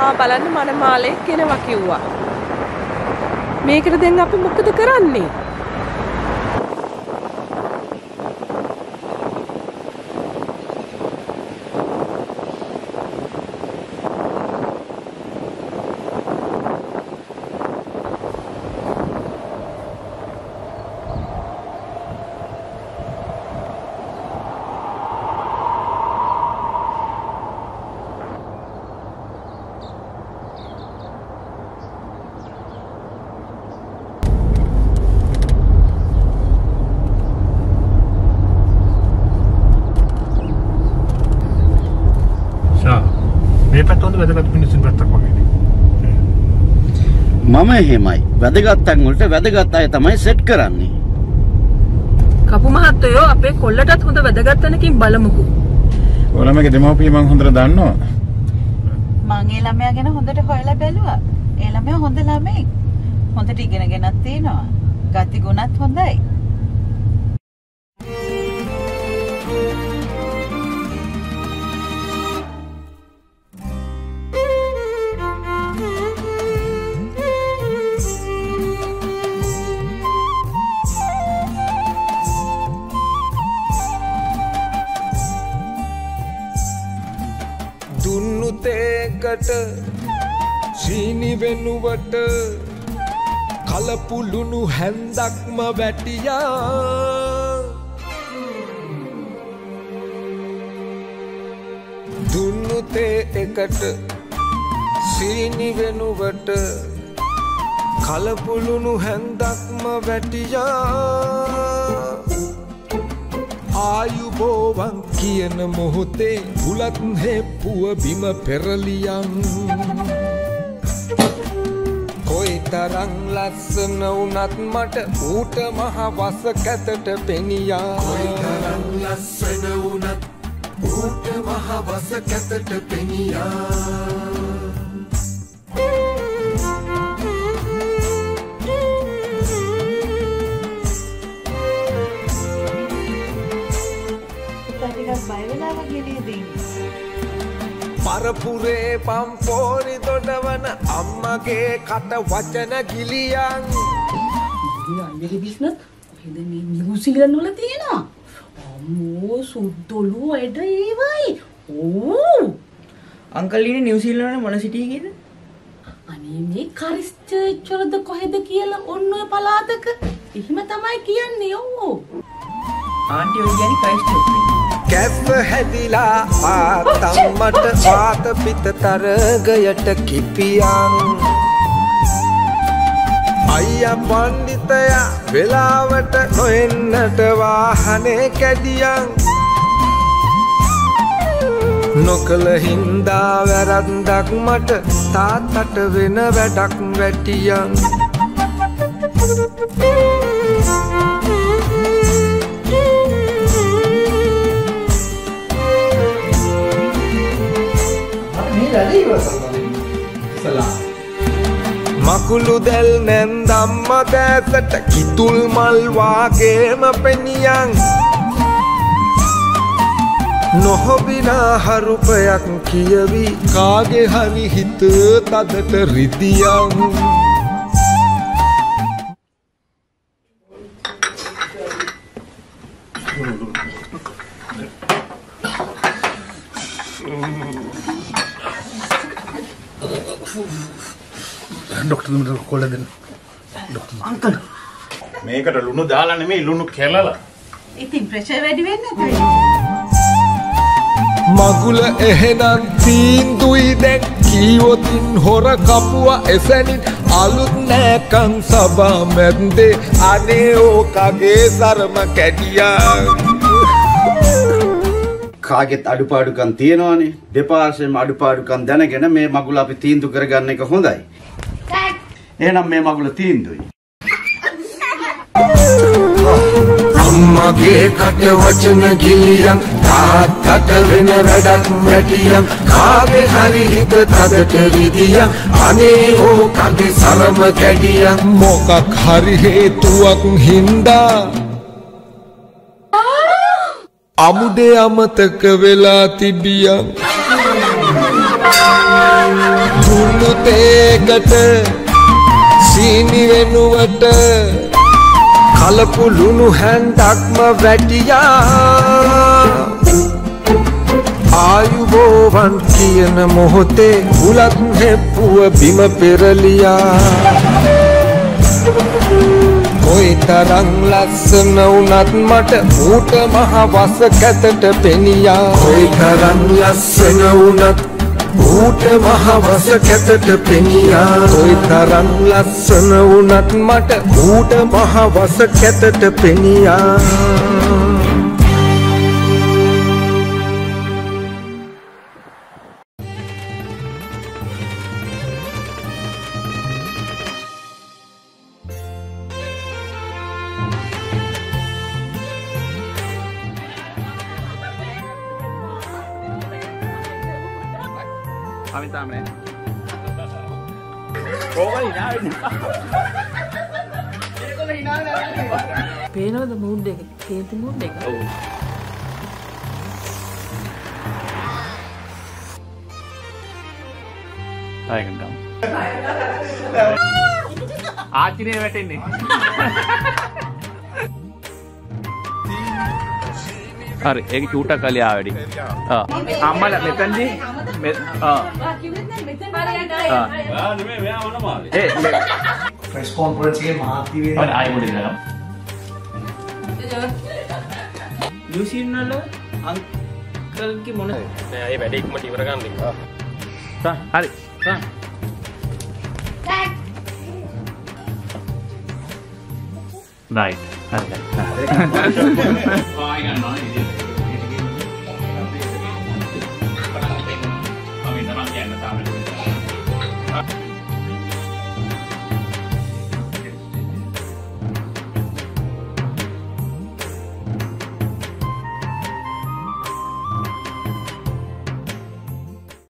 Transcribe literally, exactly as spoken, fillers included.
ආ බලන්න මනමාලේ කෙනවා කිව්වා. මේකට දැන් අපි මොකද කරන්නේ? මම එහෙමයි වැදගත් තැන් වලට වැදගත් අය තමයි සෙට් කරන්නේ. කපු මහත්තයෝ අපේ කොල්ලටත් හොඳ වැදගත් තැනකින් බලමුකෝ. ඔයාලමගේ දෙමව්පිය මං හොඳට දන්නවා. මං ඒ ළමයා ගැන හොඳට හොයලා බැලුවා. ඒ ළමයා හොඳ ළමෙක්. හොඳට ඉගෙනගෙනත් තියෙනවා. ගති ගුණත් හොඳයි. සීනි වෙනුවට කලපුළුණු හැන්දක්ම වැටියා දුන්නු තේ එකට සීනි වෙනුවට කලපුළුණු හැන්දක්ම වැටියා ආයුබෝවන් කියන මොහොතේ බුලත් හෙප්පුව බිම පෙරලියන් කොයි තරම් ලස්සන වුණත් මට ඌට මහ වස කැතට පෙනියා කොයි තරම් ලස්සන වුණත් ඌට මහ වස කැතට පෙනියා පරපුරේ පම්පෝරි දොඩවන අම්මගේ කට වචන ගිලියන් අම්මගේ බිස්නස් කොහෙද මේ නිව්සීලන්ත වල තියෙනවා අම්මෝ සුද්දලු වැඩ ඒවයි ඕ අංකල් ඉන්නේ නිව්සීලන්ත වල මොන සිටි එකේද අනේ මේ කරිස්චර්ච් වලද කොහෙද කියලා ඔන්න ඔය පළාතක එහෙම තමයි කියන්නේ ඕ ආන්ටි ඔය කියන්නේ ක්‍රයිස්ට් කැප්ප හැදිලා ආතම්මට වාත පිට තරගයට කිපියන් අයියා පණ්ඩිතයා වෙලාවට නොෙන්නට වාහනේ කැඩියන් නොකල හින්දා වැරද්දක් මට තාත්තට වෙන වැඩක් වැටියන් මකුළු දැල් නැන්දම්ම දැසට කිතුල් මල් වාගේම පෙනියන් නොහොබිනා හරුපයක් කියවි කාගේ හරි හිත තදට රිදියන් डॉक्टर ने खोल देना डॉक्टर अंकल මේකට ලුණු දාලා නෙමෙයි ලුණු කෙලලා ඉතින් ප්‍රෙෂර් වැඩි වෙන්නේ නැතයි මගුල එහෙනම් තීන්දුයි දැන් කීවොතින් හොර කපුව එසැනින් අලුත් නෑකම් සබා මැද්දේ අනේ ඕකගේ සරම කැඩියා කාගෙත් අඩුපාඩුකම් තියෙනවානේ දෙපාර්ශ්වෙම අඩුපාඩුකම් දැනගෙන මේ මගුල අපි තීන්දු කරගන්න එක හොඳයි එහෙනම් මේ මගුල තීන්දුයි අම්මගේ කට වචන ගිලියන් තාත්තට වෙන වැඩක් වැටියන් කාගේ හරි හිත තදට රිදියන් අනේ ඕකගේ සරම කැඩියන් මොකක් හරි හේතුවක් හින්දා අමුඩේ අමතක වෙලා තිබියන් දුන්නු තේකට සීනි වෙනුවට කලපු ලුණු හැන්දක්ම වැටියා ආයුබෝවන් කියන මොහොතේ උලත් හෙප්පුව බිම පෙරලියා කොයි තරම් ලස්සන වුණත් මට ඌට මහ වස කැතට පෙනියා කොයි තරම් ලස්සන වුණත් ඌට මහ වස කැතට පෙනියා කොයි තරම් ලස්සන වුණත් මට ඌට මහ වස කැතට පෙනියා පේනවද මූඩ් එක? කේන්ති මූඩ් එක. ඔව්. ආයෙත් ගමු. ආච්චිනේ වැටෙන්නේ. හරි ඒක චූටක් කලිය ආවැඩි. ආ. අම්මලා මෙතනදී මෙ ආ. ආ නෙමෙයි මෙයා මොනවාද? ඒ ප්‍රෙස් කොන්ෆරන්ස් එකේ මහත්ති වෙනවා. අර ආයෙ මොකද කරන්නේ? නිව්සීලන්ත වල අංකල්ගේ මොන නෑ ඒ වැඩ ඉක්මනට ඉවර ගන්න ඉන්න. තා හරි. තා. රයිට්. හරි. ආයි ගන්නවා නේද? I'm in the